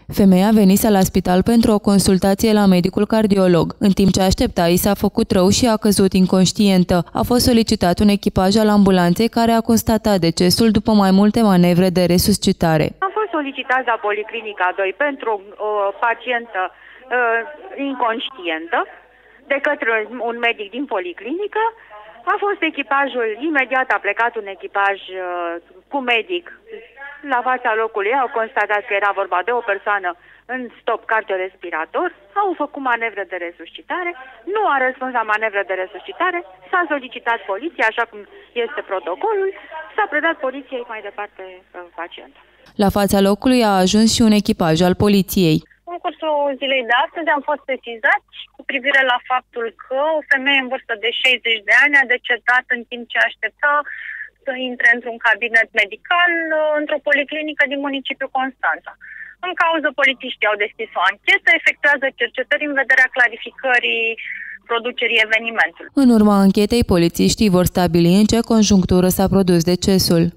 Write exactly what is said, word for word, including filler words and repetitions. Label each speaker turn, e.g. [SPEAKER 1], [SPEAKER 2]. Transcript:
[SPEAKER 1] Femeia venise la spital pentru o consultație la medicul cardiolog. În timp ce aștepta, i s-a făcut rău și a căzut inconștientă. A fost solicitat un echipaj al ambulanței care a constatat decesul după mai multe manevre de resuscitare.
[SPEAKER 2] Am fost solicitat la Policlinica doi pentru o pacientă uh, inconștientă de către un medic din policlinică. A fost echipajul, imediat a plecat un echipaj uh, cu medic la fața locului. Au constatat că era vorba de o persoană în stop cardiorespirator, au făcut manevră de resuscitare, nu a răspuns la manevră de resuscitare, s-a solicitat poliția, așa cum este protocolul, s-a predat poliției mai departe pacient.
[SPEAKER 1] La fața locului a ajuns și un echipaj al poliției.
[SPEAKER 3] În cursul zilei de astăzi am fost sesizați cu privire la faptul că o femeie în vârstă de șaizeci de ani a decedat în timp ce aștepta să intre într-un cabinet medical într-o policlinică din municipiul Constanța. În cauză, polițiștii au deschis o anchetă, efectuează cercetări în vederea clarificării producerii evenimentului.
[SPEAKER 1] În urma anchetei, polițiștii vor stabili în ce conjunctură s-a produs decesul.